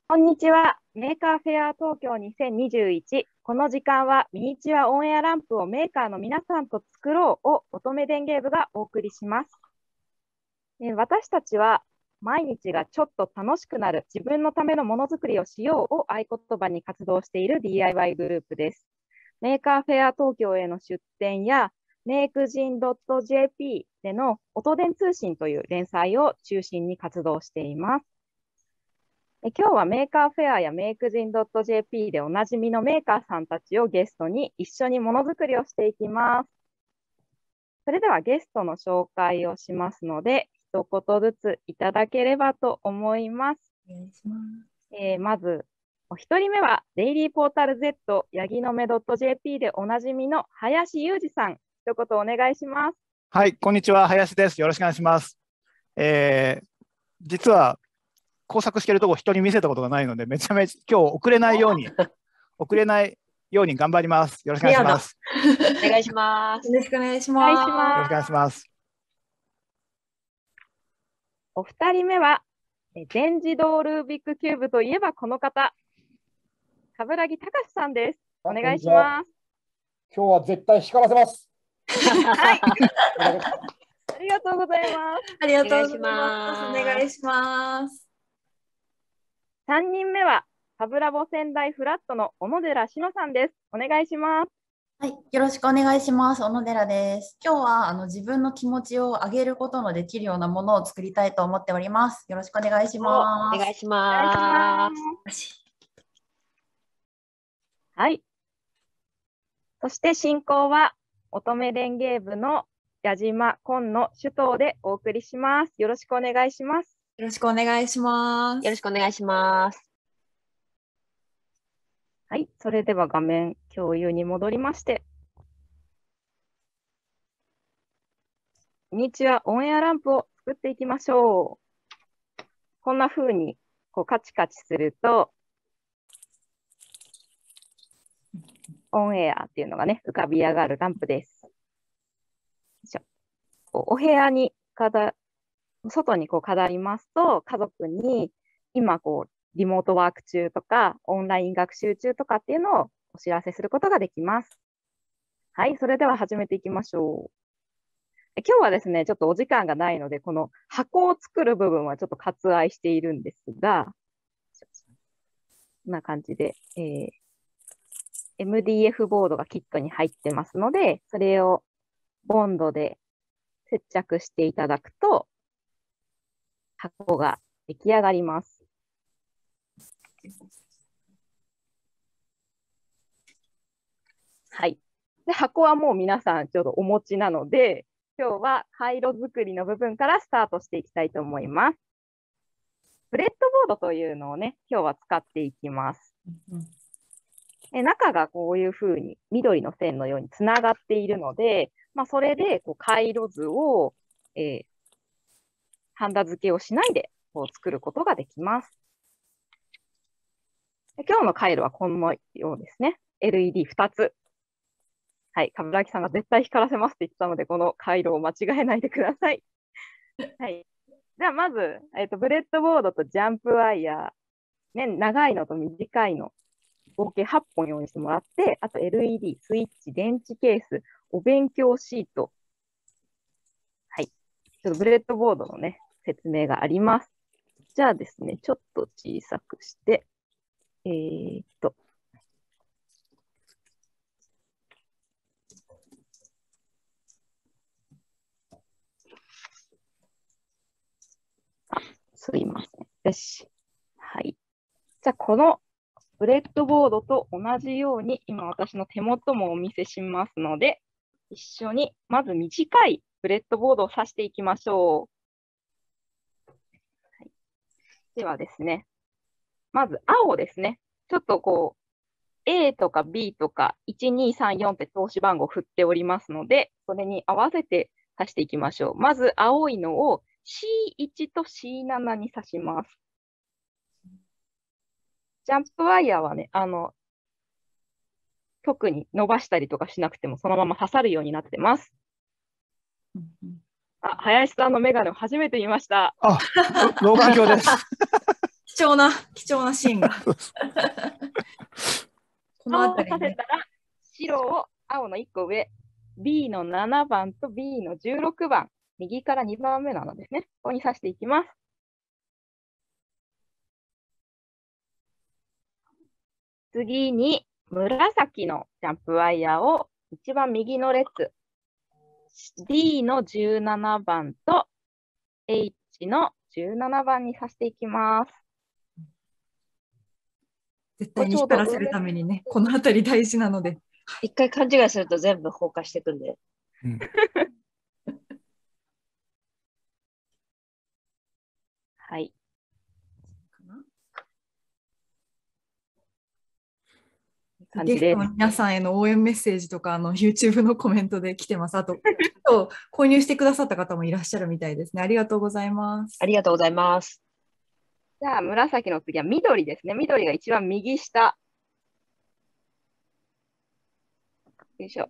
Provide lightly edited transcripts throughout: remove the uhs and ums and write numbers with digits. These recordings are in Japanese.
こんにちは。メーカーフェア東京2021。この時間はミニチュアオンエアランプをメーカーの皆さんと作ろうを乙女電芸部がお送りします。私たちは毎日がちょっと楽しくなる自分のためのものづくりをしようを合言葉に活動している DIY グループです。メーカーフェア東京への出展やメイクジン .jp での音電通信という連載を中心に活動しています。今日はメーカーフェアやメイクジン .jp でおなじみのメーカーさんたちをゲストに一緒にものづくりをしていきます。それではゲストの紹介をしますので、一言ずついただければと思います。 お願いします。 まず、お一人目はデイリーポータル Z ヤギの目 .jp でおなじみの林裕二さん、一言お願いします。 はい、こんにちは、林です。よろしくお願いします。実は工作しているところ人に見せたことがないので、めちゃめちゃ今日遅れないように頑張ります。よろしくお願いします。 お願いします。よろしくお願いしお願いします。 ます。 よろしくお願いします。 お二人目は全自動ルービックキューブといえばこの方、冠城隆さんです。お願いします。 今日は絶対光らせます。 はい。ありがとうございます。 ありがとうございます。お願いします。 3人目はサブラボ仙台フラットの小野寺志乃さんです。お願いします。 はい、よろしくお願いします。小野寺です。今日は自分の気持ちを上げることのできるようなものを作りたいと思っております。よろしくお願いします。 お願いします。 はい。そして進行は乙女電芸部の矢島紺野首藤でお送りします。よろしくお願いします。 よろしくお願いします。よろしくお願いします。 はい、それでは画面共有に戻りまして、ミニチュアオンエアランプを作っていきましょう。こんな風にカチカチすると、オンエアっていうのがね、浮かび上がるランプです。お部屋に外に飾りますと、家族に今リモートワーク中とか、オンライン学習中とかっていうのをお知らせすることができます。はい、それでは始めていきましょう。今日はですね、ちょっとお時間がないので、この箱を作る部分はちょっと割愛しているんですが、こんな感じで、MDF ボードがキットに入ってますので、それをボンドで接着していただくと、箱が出来上がります。はい。で、箱はもう皆さんちょうどお持ちなので、今日は回路作りの部分からスタートしていきたいと思います。ブレッドボードというのをね、今日は使っていきます。中がこういうふうに緑の線のようにつながっているので、それで回路図を、ハンダ付けをしないで作ることができます。今日の回路はこのようですね。LED2 つ。はい、冠城さんが絶対光らせますって言ってたので、この回路を間違えないでください。はい。じゃあまず、ブレッドボードとジャンプワイヤー、ね、長いのと短いの、合計8本用意してもらって、あと LED、スイッチ、電池ケース、お勉強シート。はい。ちょっとブレッドボードのね、説明があります。じゃあですね、ちょっと小さくして、すいません。よし。はい。じゃあ、このブレッドボードと同じように、今私の手元もお見せしますので、一緒にまず短いブレッドボードを挿していきましょう。はい、ではですね、まず青ですね。ちょっとA とか B とか1234って投資番号を振っておりますので、それに合わせて挿していきましょう。まず青いのを C1 と C7 に挿します。ジャンプワイヤーはね、特に伸ばしたりとかしなくてもそのまま刺さるようになってます。林さんのメガネを初めて見ました。 あ、老眼鏡です。 貴重なシーンが。この辺り、 させたら、白を青の1個上、B の7番と B の16番、右から2番目なのですね。ここに刺していきます。次に、紫のジャンプワイヤーを一番右の列、D の17番と H の17番に刺していきます。 絶対に光らせるためにね、この辺り大事なので。 一回勘違いすると全部崩壊していくんで。 はい。 ゲストの皆さんへの応援メッセージとかYouTube のコメントで来てます。あと購入してくださった方もいらっしゃるみたいですね。ありがとうございます。 ありがとうございます。 じゃあ紫の次は緑ですね。緑が一番右下。よいしょ。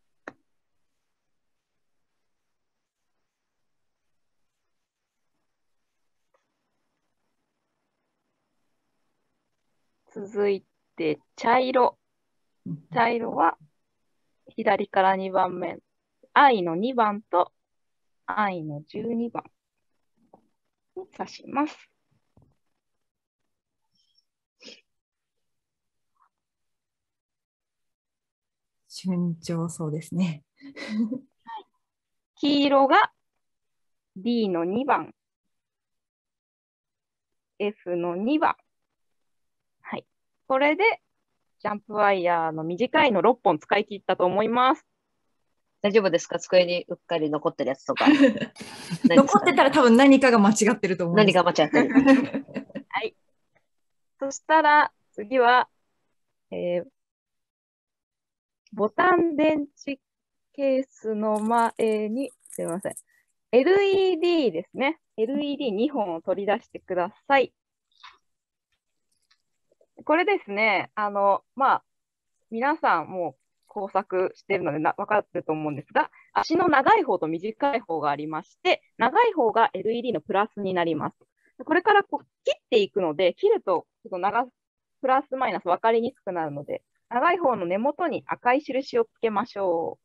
続いて茶色。茶色は左から2番目。I の2番と I の12番に刺します。 順調そうですね。 黄色が D の2番、F の2番。はい。これでジャンプワイヤーの短いの6本使い切ったと思います。 大丈夫ですか？机にうっかり残ってるやつとか。 残ってたら多分何かが間違ってると思う。 何が間違ってるはい。そしたら次は、ボタン電池ケースの前に、すみません。LED ですね。LED2 本を取り出してください。これですね、皆さんもう工作してるので分かると思うんですが、足の長い方と短い方がありまして、長い方が LED のプラスになります。これから切っていくので、切るとちょっとプラスマイナス分かりにくくなるので、長い方の根元に赤い印をつけましょう。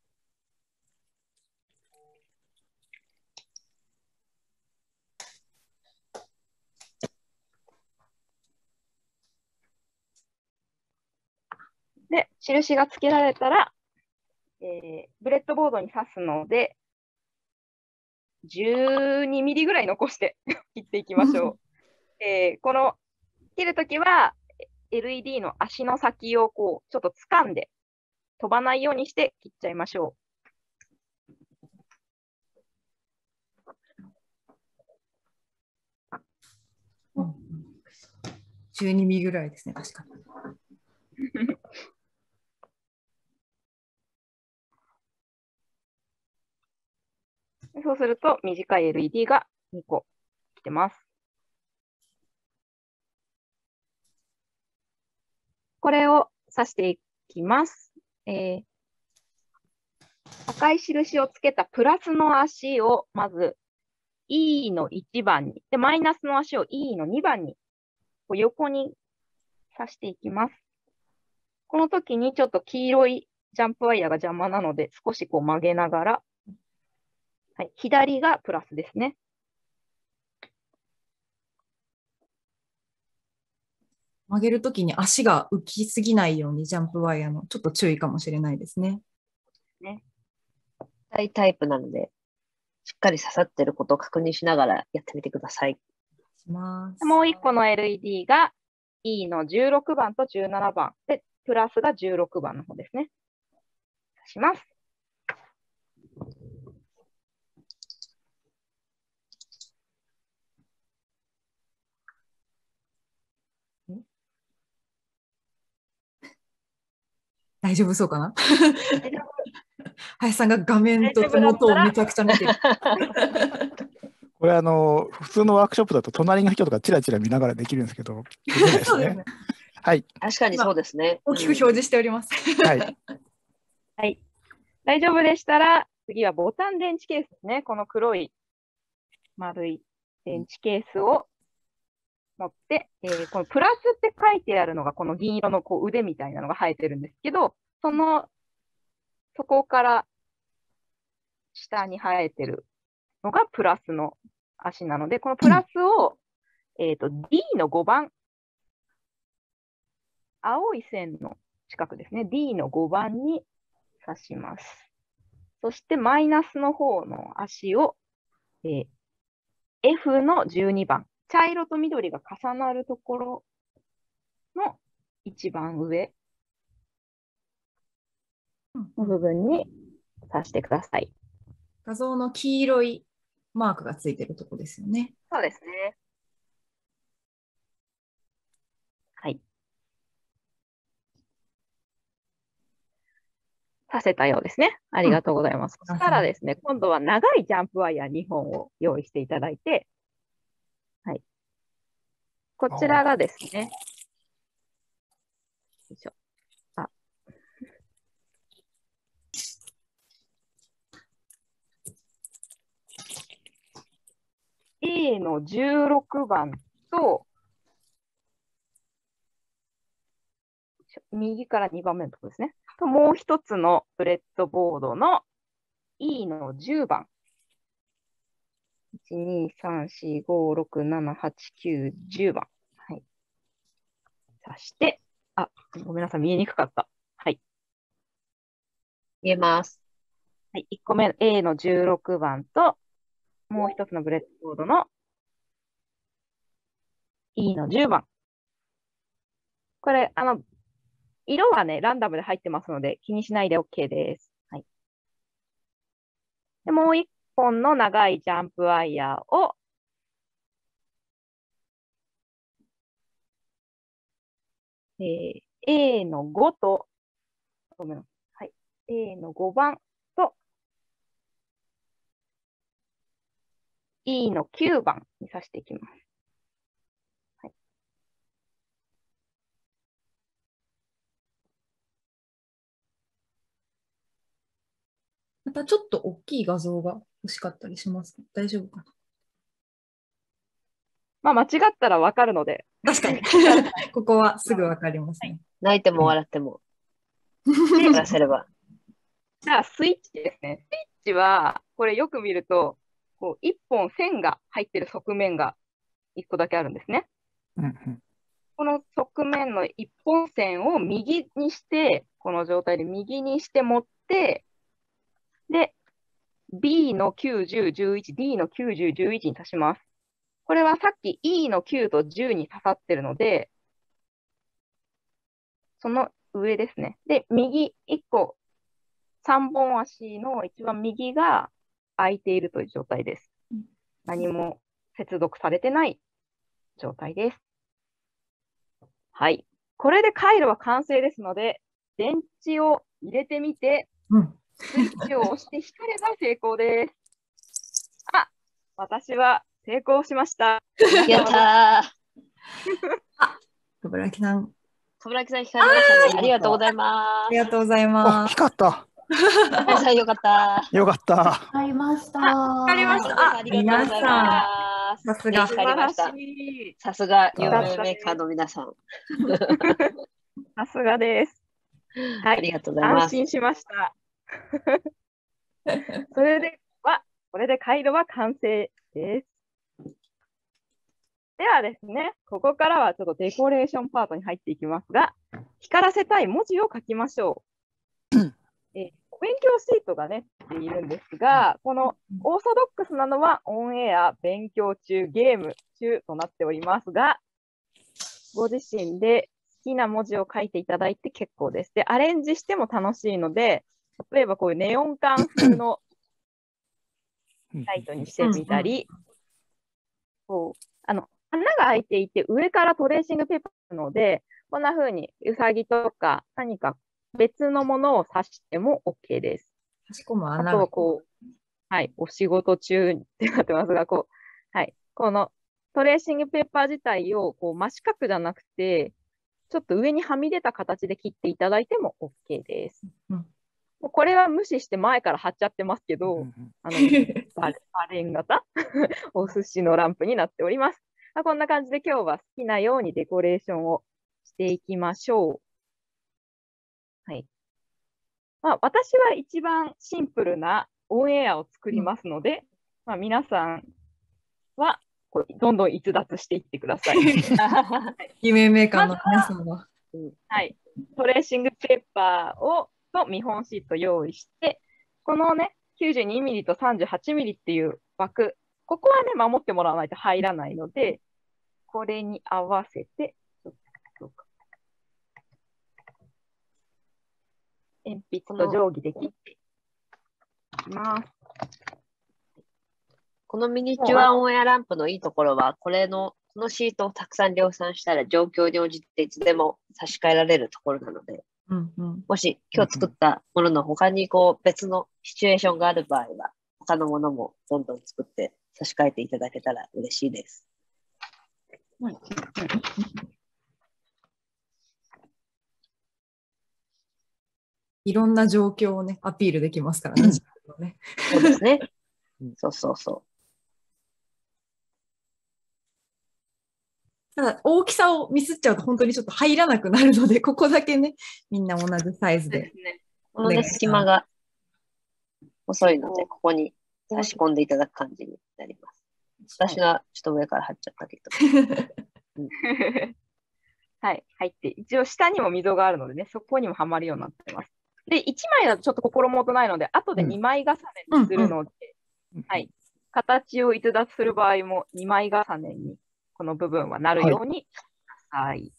で、印がつけられたら、ブレッドボードに刺すので、12ミリぐらい残して切っていきましょう。この切るときは、LED の足の先をこうちょっと掴んで、飛ばないようにして切っちゃいましょう。12ミリぐらいですね、確かに。 そうすると短い LED が2個来てます。これを刺していきます。赤い印をつけたプラスの足をまず E の1番に、でマイナスの足を E の2番にこう横に刺していきます。この時にちょっと黄色いジャンプワイヤーが邪魔なので少しこう曲げながら、はい、左がプラスですね。 曲げるときに足が浮きすぎないようにジャンプワイヤーのちょっと注意かもしれないですね。 硬いタイプなので、しっかり刺さってることを確認しながらやってみてください。 もう1個の LED が E の16番と17番で、プラスが16番の方ですね。刺します。 大丈夫そうかな林さんが画面と手元をめちゃくちゃ見てる。 これ普通のワークショップだと隣の人とかチラチラ見ながらできるんですけど、ですね。はい。 確かにそうですね。 大きく表示しております。 はい。 はい。大丈夫でしたら、次はボタン電池ケースですね。この黒い丸い電池ケースを持って、このプラスって書いてあるのが、この銀色のこう腕みたいなのが生えてるんですけど、そこから下に生えてるのがプラスの足なので、このプラスを、D の5番、青い線の近くですね、D の5番に刺します。そしてマイナスの方の足を、F の12番、茶色と緑が重なるところの一番上の部分に刺してください。 画像の黄色いマークがついてるとこですよね。 そうですね。はい。刺せたようですね。ありがとうございます。そしたらですね、今度は長いジャンプワイヤー2本を用意していただいて、はい。こちらがですね、よいしょ。A の16番と、右から2番目のところですね。と、もう一つのブレッドボードの E の10番。1、2、3、4、5、6、7、8、9、10番。はい。刺して、ごめんなさい、見えにくかった。はい。 見えます。 はい。1個目、A の16番と、もう一つのブレッドボードの E の10番。これ、色はね、ランダムで入ってますので、気にしないで OK です。はい。で、もう一本の長いジャンプワイヤーを、A の5と、ごめんなさい。A の5番と、E の9番に刺していきます。はい、 またちょっと大きい画像が欲しかったりしますか？大丈夫かな？ まあ、間違ったらわかるので。 確かに。ここはすぐわかりますね。 泣いても笑っても。やらせれば。 じゃあ、スイッチですね。スイッチは、これよく見ると、こう、一本線が入ってる側面が一個だけあるんですね。この側面の一本線を右にして、この状態で右にして持って、で、B の9、10、11、D の9、10、11に足します。これはさっき E の9と10に刺さってるので、その上ですね。で、右1個、3本足の一番右が空いているという状態です。何も接続されてない状態です。はい。これで回路は完成ですので、電池を入れてみて、スイッチを押して光れば成功です。私は成功しました。 やったー。 冠城さん。 冠城さん光りましたね。ありがとうございます。 ありがとうございます。 光った。 よかった。 よかった。 光りました。 光りました。 ありがとうございます。 さすが。 光りました。さすが有名メーカーの皆さん。 さすがです。はい。 ありがとうございます。 安心しました。それでは、これで回路は完成です。ではですね、ここからはちょっとデコレーションパートに入っていきますが、光らせたい文字を書きましょう。お勉強シートがね、出ているんですが、このオーソドックスなのはオンエア、勉強中、ゲーム中となっておりますが、ご自身で好きな文字を書いていただいて結構です。で、アレンジしても楽しいので、例えばこういうネオン管風のライトにしてみたり、こう穴が開いていて上からトレーシングペーパーなので、こんな風にうさぎとか何か別のものを刺しても OK です。 差し込む穴あとはこう、はい、お仕事中ってなってますが、こう、はい、このトレーシングペーパー自体をこう真四角じゃなくて、ちょっと上にはみ出た形で切っていただいても OK です。もうこれは無視して前から貼っちゃってますけど、バレン型お寿司のランプになっております。 こんな感じで今日は好きなようにデコレーションをしていきましょう。はい。私は一番シンプルなオンエアを作りますので、皆さんはどんどん逸脱していってください。 夢メーカーの皆さんは。 はい。トレーシングペーパーと見本シート用意して、このね、92ミリと38ミリっていう枠、ここはね、守ってもらわないと入らないので、これに合わせて、鉛筆と定規で切っていきます。 このミニチュアオンエアランプのいいところは、このシートをたくさん量産したら状況に応じていつでも差し替えられるところなので、もし今日作ったものの他に別のシチュエーションがある場合は、他のものもどんどん作って差し替えていただけたら嬉しいです。 いろんな状況をね、アピールできますからね。 そうですね。そうそうそう。 ただ、大きさをミスっちゃうと本当にちょっと入らなくなるので、ここだけね、みんな同じサイズで。 このね、隙間が細いので、ここに差し込んでいただく感じになります。私はちょっと上から貼っちゃったけど。 はい、入って、一応下にも溝があるのでね、そこにもはまるようになってます。で、1枚だとちょっと心もとないので、後で2枚重ねにするので、はい、形を逸脱する場合も2枚重ねにこの部分はなるようにしてください。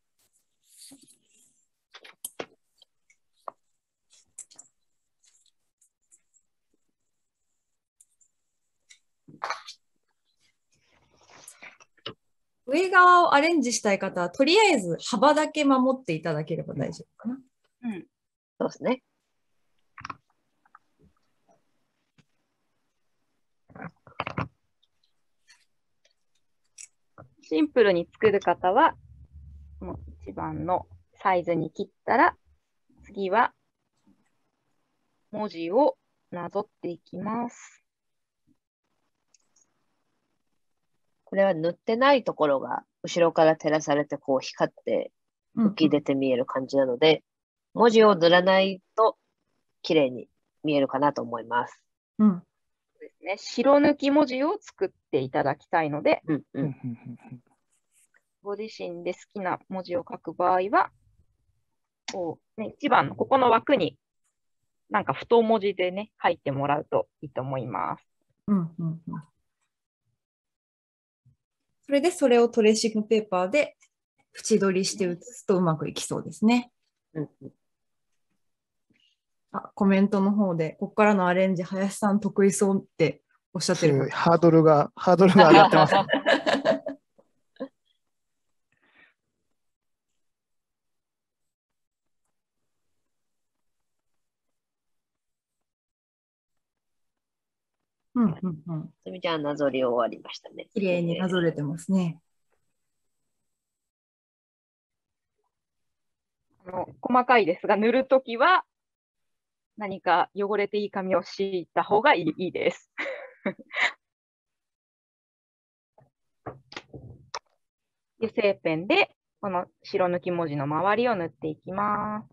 上側をアレンジしたい方は、とりあえず幅だけ守っていただければ大丈夫かな。 そうですね。 シンプルに作る方は、この一番のサイズに切ったら、次は文字をなぞっていきます。 これは塗ってないところが後ろから照らされて光って浮き出て見える感じなので、文字を塗らないと綺麗に見えるかなと思います。 そうですね。白抜き文字を作っていただきたいので、ご自身で好きな文字を書く場合は、一番のここの枠になんか太文字でね、書いてもらうといいと思います。 それでそれをトレーシングペーパーで縁取りして写すとうまくいきそうですね。コメントの方で、ここからのアレンジ、林さん得意そうっておっしゃってる。 ハードルが上がってます。 すみちゃん、なぞり終わりましたね。 綺麗になぞれてますね。 細かいですが、塗るときは何か汚れていい紙を敷いた方がいいです。油性ペンでこの白抜き文字の周りを塗っていきます。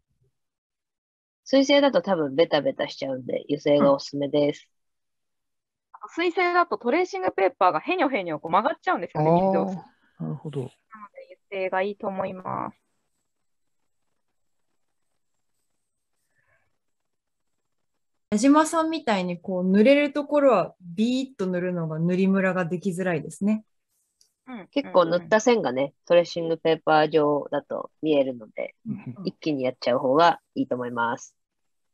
水性だと多分ベタベタしちゃうんで、油性がおすすめです。 水性だとトレーシングペーパーがへにょへにょ曲がっちゃうんですよね、水を。 なるほど。 なので油性がいいと思います。 矢島さんみたいに塗れるところはビーッと塗るのが塗りムラができづらいですね。 結構塗った線がね、トレーシングペーパー上だと見えるので、一気にやっちゃう方がいいと思います。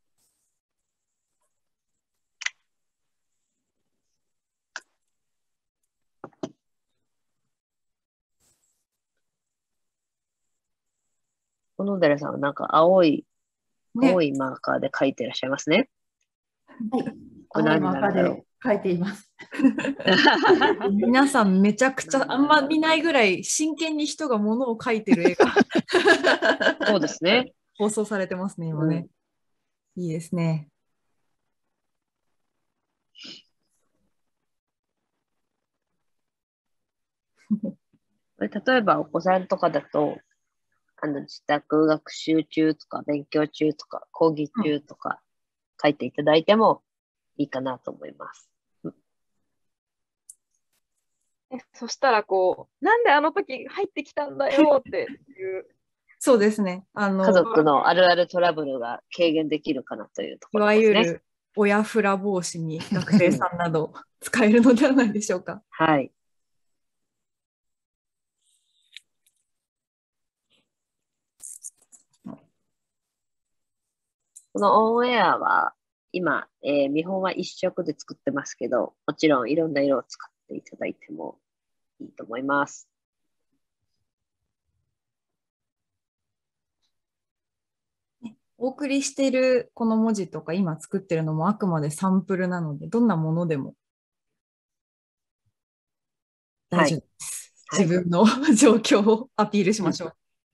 小野寺さんはなんか青いマーカーで描いてらっしゃいますね。 はい。青いマーカーで描いています。皆さんめちゃくちゃあんま見ないぐらい真剣に人が物を描いてる絵がそうですね。 放送されてますね、今ね。いいですね。 例えばお子さんとかだと、自宅学習中とか勉強中とか講義中とか書いていただいてもいいかなと思います。 そしたらなんであの時入ってきたんだよっていう。 そうですね。 家族のあるあるトラブルが軽減できるかなというところですね。 いわゆる親フラ防止に学生さんなど使えるのではないでしょうか。 はい。このオンエアは今、見本は一色で作ってますけど、もちろんいろんな色を使っていただいてもいいと思います。 お送りしているこの文字とか今作ってるのもあくまでサンプルなので、どんなものでも大丈夫です。はい、自分の状況をアピールしましょう。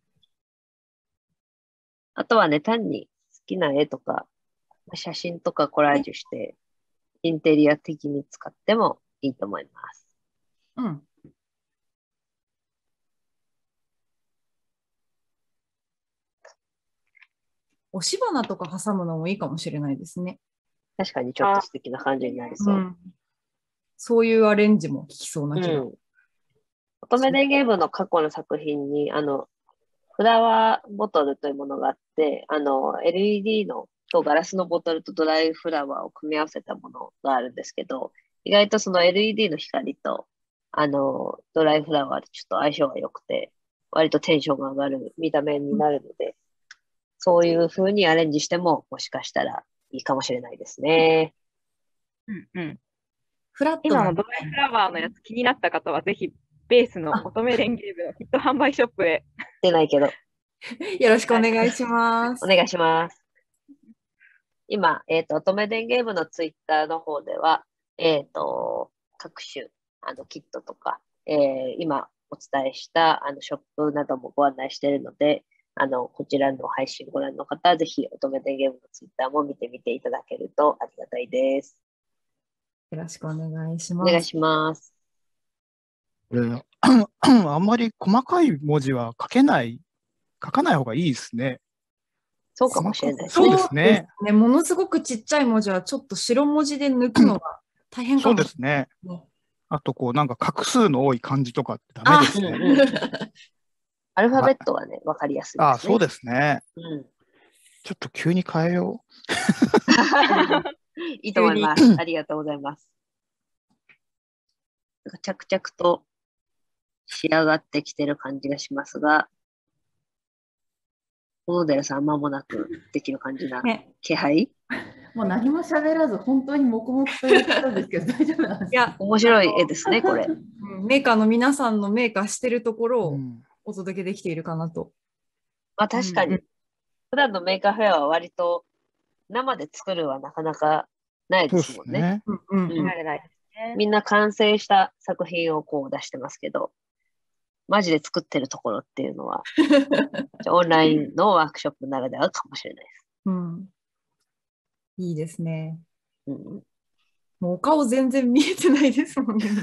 あとはね、単に好きな絵とか写真とかコラージュしてインテリア的に使ってもいいと思います。 うん。押し花とか挟むのもいいかもしれないですね。 確かにちょっと素敵な感じになりそう。 そういうアレンジも効きそうな気が。 乙女電芸部の過去の作品にフラワーボトルというものがあって、LED のとガラスのボトルとドライフラワーを組み合わせたものがあるんですけど、意外とその LED の光とドライフラワーでちょっと相性が良くて、割とテンションが上がる見た目になるので、そういう風にアレンジしてももしかしたらいいかもしれないですね。 今のドライフラワーのやつ気になった方はぜひベースの乙女電芸部のヒット販売ショップへ。 出ないけど。 よろしくお願いします。 お願いします。今、乙女電芸部のツイッターの方では、各種キットとか、今お伝えしたショップなどもご案内しているので、こちらの配信ご覧の方は、ぜひ乙女電芸部のツイッターも見てみていただけるとありがたいです。 よろしくお願いします。 お願いします。 あんまり細かい文字は書かない方がいいですね。 そうかもしれない。 そうですね。 ものすごくちっちゃい文字はちょっと白文字で抜くのが大変かもしれない。 そうですね。あとなんか画数の多い漢字とかってダメですね。 アルファベットはね、わかりやすいですね。 そうですね。ちょっと急に変えよう。いいと思います。ありがとうございます。着々と仕上がってきてる感じがしますが、小野寺さん、間もなくできる感じな気配、 もう何も喋らず、本当に黙々とやったんですけど、大丈夫なんですか？いや、 面白い絵ですね、これ。 メーカーの皆さんのメーカーしてるところをお届けできているかなと。 まあ確かに、普段のメーカーフェアは割と生で作るはなかなかないですもんね。みんな完成した作品を出してますけど、マジで作ってるところっていうのは、オンラインのワークショップならではかもしれないです。 いいですね。もうお顔全然見えてないですもんね。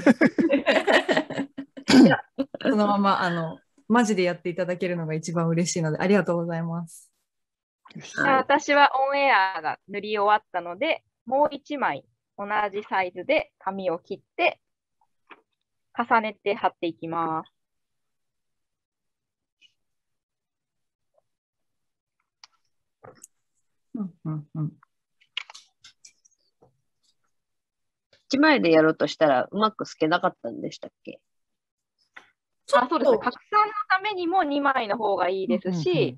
そのままマジでやっていただけるのが一番嬉しいので、ありがとうございます。 私はオンエアが塗り終わったので、もう1枚同じサイズで紙を切って重ねて貼っていきます。 1枚でやろうとしたらうまく透けなかったんでしたっけ？ そうですね。拡散のためにも2枚の方がいいですし、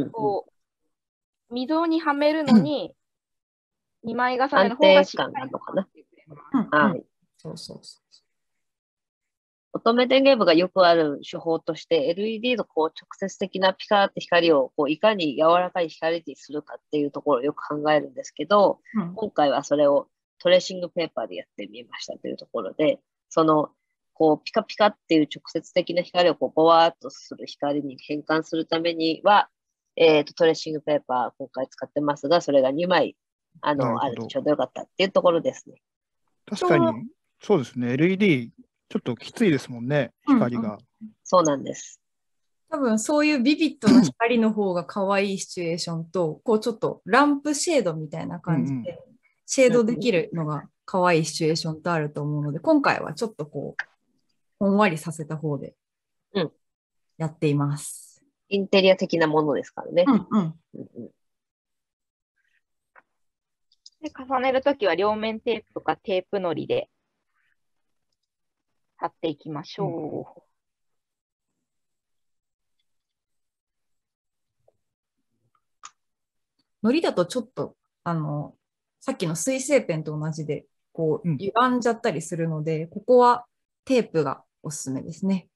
溝にはめるのに2枚重ねの方がしっかりなのかな。そうそうそう。乙女電芸部がよくある手法として LED の直接的なピカーって光をいかに柔らかい光にするかっていうところをよく考えるんですけど、今回はそれをトレーシングペーパーでやってみましたというところで、そのピカピカっていう直接的な光をボワーっとする光に変換するためには、トレーシングペーパー今回使ってますが、それが2枚あるとちょうどよかったっていうところですね。 確かにそうですね。LED ちょっときついですもんね、光が。 そうなんです。 多分そういうビビッドな光の方が可愛いシチュエーションと、こうちょっとランプシェードみたいな感じで、シェードできるのが可愛いシチュエーションとあると思うので、今回はちょっとこう、ほんわりさせた方でやっています。 インテリア的なものですからね。 で、重ねるときは両面テープとかテープのりで貼っていきましょう。 のりだとちょっと、さっきの水性ペンと同じで、こう、歪んじゃったりするので、ここはテープがおすすめですね。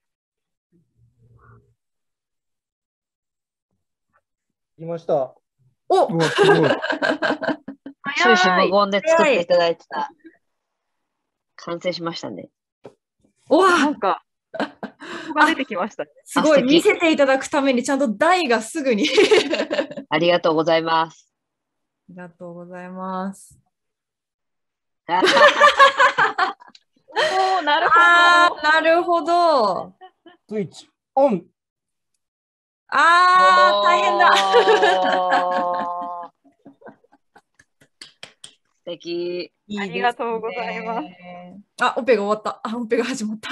いました。 おすごい。 終始無言で作っていただいてた。完成しましたね。 おわなんか、が出てきましたね。 すごい、見せていただくためにちゃんと台がすぐに。 ありがとうございます。 ありがとうございます。 おー、なるほど。 なるほど。 スイッチオン。 大変だ。 素敵。 ありがとうございます。 オペが終わった。オペが始まった。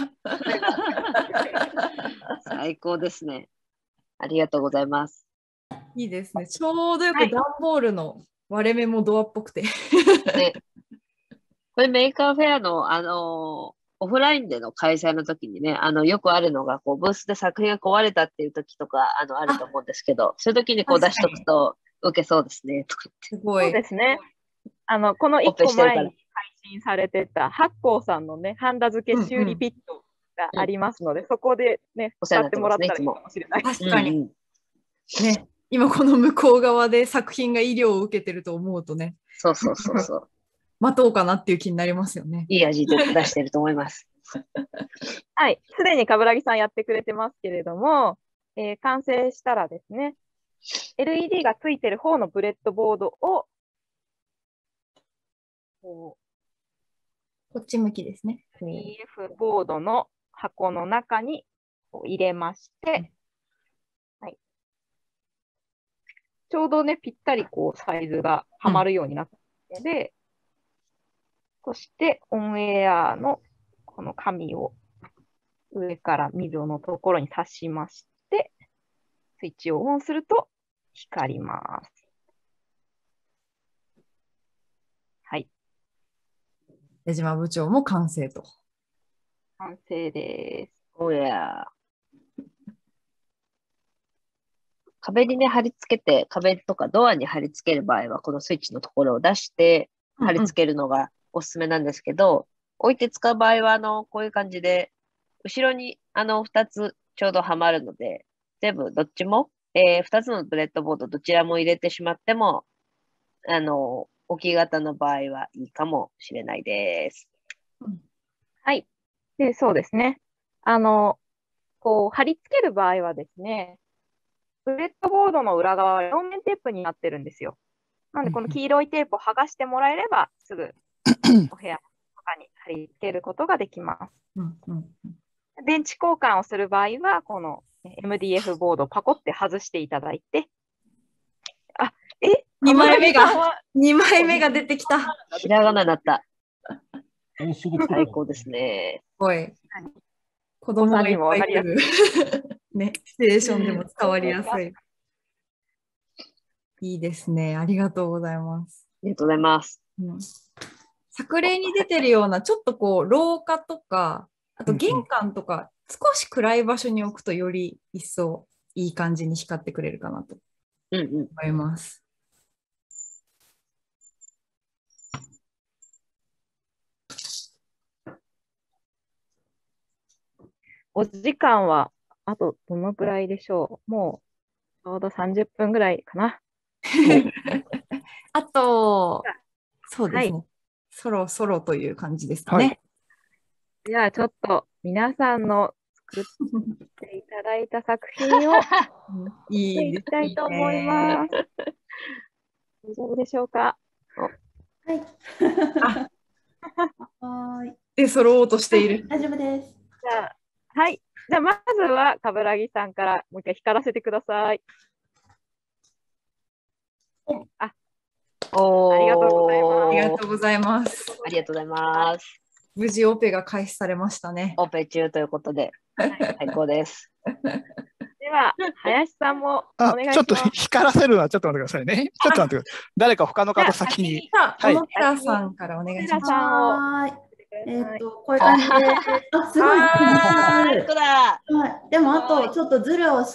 最高ですね。ありがとうございます。 いいですね。ちょうどよく段ボールの割れ目もドアっぽくて。 ね、これメーカーフェアの、オフラインでの開催の時にね、よくあるのが、こう、ブースで作品が壊れたっていう時とか、あると思うんですけど、そういう時にこう出しとくと受けそうですね、とかって。 すごい。 そうですね。この1個前に配信されてた、八甲さんのね、ハンダ付け修理ピットがありますので、そこでね、使ってもらったらいいかもしれない。 確かに。ね、今この向こう側で作品が医療を受けてると思うとね。 そうそうそうそう。 待とうかなっていう気になりますよね。 いい味で出してると思います。 はい。すでに冠城さんやってくれてますけれども、完成したらですね、LED がついてる方のブレッドボードを、 こっち向きですね。 PF ボードの箱の中に入れまして、はい、ちょうどね、ぴったりこうサイズがはまるようになったので、そしてオンエアのこの紙を上から溝のところに刺しまして、スイッチをオンすると光ります。はい。 矢島部長も完成と。 完成です。 おや。壁にね、貼り付けて、壁とかドアに貼り付ける場合は、このスイッチのところを出して貼り付けるのがおすすめなんですけど、置いて使う場合は、こういう感じで、後ろに2つちょうどはまるので、全部どっちも、2つのブレッドボードどちらも入れてしまっても、置き型の場合はいいかもしれないです。 はい。で、そうですね。こう、貼り付ける場合はですね、ブレッドボードの裏側は両面テープになってるんですよ。なので、この黄色いテープを剥がしてもらえれば、すぐお部屋とかに貼り付けることができます。電池交換をする場合は、この MDF ボードをパコって外していただいて、 2枚目が出てきた。 ひらがなだった。最高ですね。 すごい。子供がいっぱい来る。ね、シチュエーションでも伝わりやすい。いいですね。ありがとうございます。 ありがとうございます。 作例に出てるような、ちょっとこう、廊下とか、あと玄関とか、少し暗い場所に置くとより一層いい感じに光ってくれるかなと思います。 お時間はあとどのくらいでしょう。もうちょうど30分ぐらいかな。 あと、そうですね、はい。そろそろという感じですかね。はい、 じゃあちょっと皆さんの作っていただいた作品を見ていきたいと思います。大丈夫でしょうか。 はい。はい。 出揃おうとしている。 大丈夫です。 じゃあ、はい。じゃあ、まずは、冠城さんからもう一回光らせてください。ありがとうございます。 ありがとうございます。 ありがとうございます。 無事オペが開始されましたね。 オペ中ということで、最高です。 では、林さんもお願いします。 ちょっと光らせるのはちょっと待ってくださいね。ちょっと待ってください。誰か他の方先に。 小野寺さんからお願いします。 はい。こういう感じで。すごい。でも、あと、ちょっとズルをして、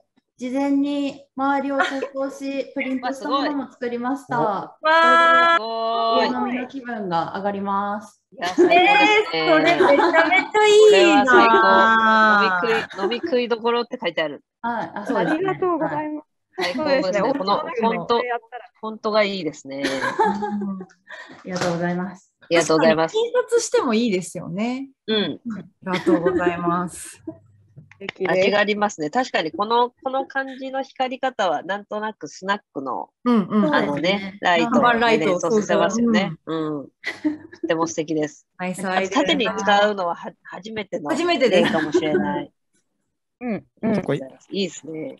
事前に周りを塗装し、プリントしたものも作りました。家飲みの気分が上がります。 それめちゃめちゃいいな。 飲み食いどころって書いてある。 ありがとうございます。 最高ですね。このフォントがいいですね。 ありがとうございます。 ありがとうございます。 印刷してもいいですよね。 うん。 ありがとうございます。 味がありますね。確かにこの感じの光り方はなんとなくスナックのライトを連想させますよね。とても素敵です。縦に使うのは初めての例かもしれない。いいですね。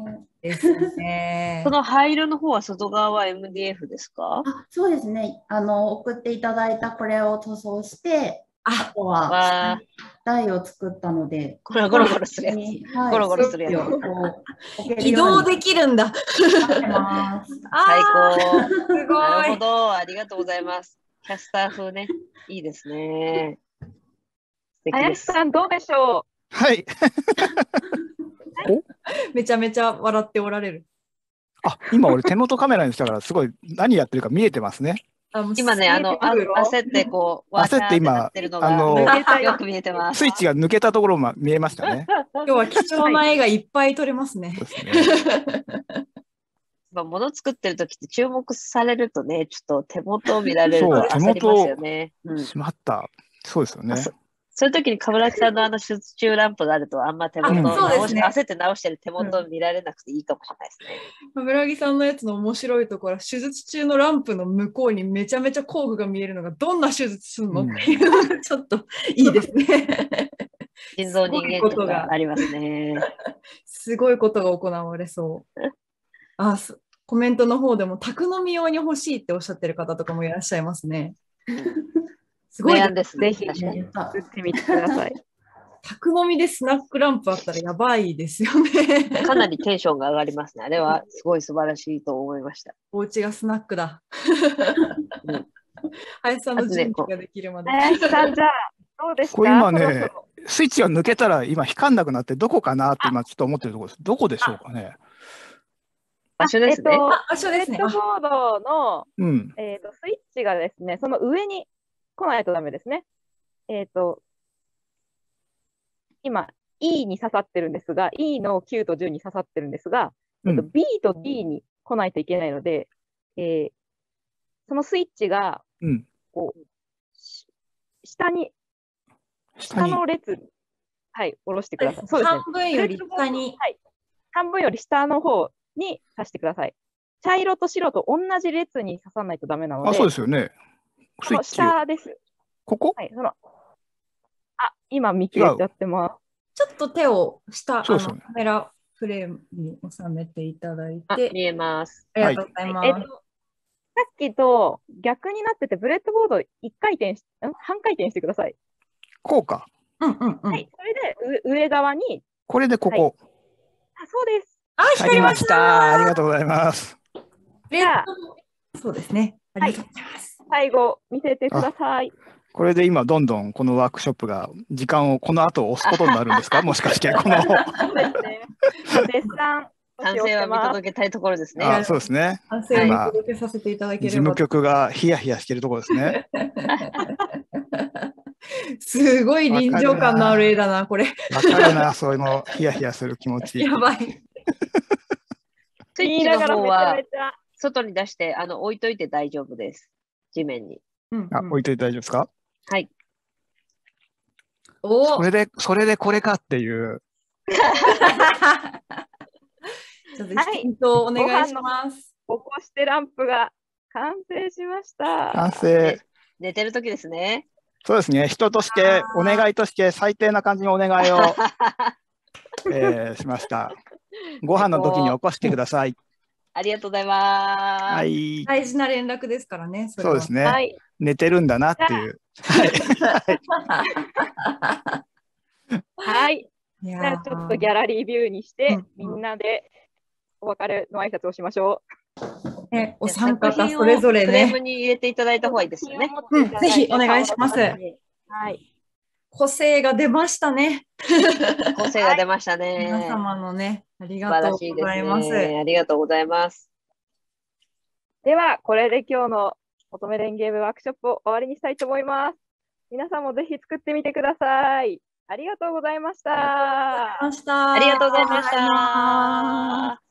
その灰色の方は外側は MDF ですか？ そうですね。送っていただいたこれを塗装して、あとは台を作ったので、 これはゴロゴロするやつ。ゴロゴロするやつ。移動できるんだ。 最高。すごい。なるほど。ありがとうございます。キャスター風ね。いいですね。 林さん、どうでしょう？ はい。 めちゃめちゃ笑っておられる。 今俺手元カメラにしたからすごい何やってるか見えてますね。 今ね、焦ってこう、 焦って今、 よく見えてます。 スイッチが抜けたところも見えましたね。 今日は貴重な絵がいっぱい撮れますね。 物作ってる時って注目されるとね、ちょっと手元を見られると焦りますよね。 しまった。そうですよね。 そういう時に冠城さんの手術中ランプがあるとあんま手元焦って直してる手元を見られなくていいかもしれないですね。 冠城さんのやつの面白いところは手術中のランプの向こうにめちゃめちゃ工具が見えるのがどんな手術するのっていうのがちょっといいですね。 心臓人間とかありますね。 すごいことが行われそう。コメントの方でも宅飲み用に欲しいっておっしゃってる方とかもいらっしゃいますね。 すごいです。 ぜひ作ってみてください。 宅飲みでスナックランプあったらやばいですよね。 かなりテンションが上がりますね。あれはすごい素晴らしいと思いました。 お家がスナックだ。林さんの準備ができるまで。 林さん、じゃあどうですか？ これ今ね、スイッチが抜けたら今光んなくなってどこかなって今ちょっと思ってるところです。どこでしょうかね。 場所ですね。 場所ですね。 ヘッドボードのスイッチがですね、その上に来ないとダメですね。今、E に刺さってるんですが、E の9と10に刺さってるんですが、B と D に来ないといけないので、そのスイッチが、こう、下の列、はい、下ろしてください。そうですね。 半分より下に。 はい。半分より下の方に刺してください。茶色と白と同じ列に刺さないとダメなので。 そうですよね。 スイッチ下です。 ここ？ はい、今見切れちゃってます。 ちょっと手を下、カメラフレームに収めていただいて。 見えます。 ありがとうございます。 さっきと逆になってて、ブレッドボード半回転してください。 こうか。 はい、それで上側に。 これでここ。 そうです。 光りました。ありがとうございます。 じゃあ、 そうですね。ありがとうございます。 最後、見せてください。 これで今、どんどんこのワークショップが時間をこの後押すことになるんですか？もしかして、この。 そうですね。絶賛。 完成は見届けたいところですね。 そうですね。 完成を見届けさせていただければ。 事務局がヒヤヒヤしているところですね。 すごい臨場感のある絵だな、これ。 わかるな、そういうのヒヤヒヤする気持ち。 やばい。 スイッチの方は外に出して置いといて大丈夫です。地面に。 置いといて大丈夫ですか？ はい。 それでこれかっていう。 じゃあ、ヒントをお願いします。 起こしてランプが完成しました。 完成。 寝てる時ですね。 そうですね。人として、お願いとして最低な感じのお願いを、しました。ご飯の時に起こしてください。 ありがとうございます。 はい。 大事な連絡ですからね。 そうですね。 はい、 寝てるんだなっていう。 はい。 いじゃあちょっとギャラリービューにして、みんなでお別れの挨拶をしましょう。ね、お三方それぞれね。 フレームに入れていただいた方がいいですよね。 ぜひお願いします。はい。個性が出ましたね。 個性が出ましたね。 皆様のね、ありがとうございます。 ありがとうございます。 では、これで今日の乙女連ゲームワークショップを終わりにしたいと思います。皆さんもぜひ作ってみてください。ありがとうございました。 ありがとうございました。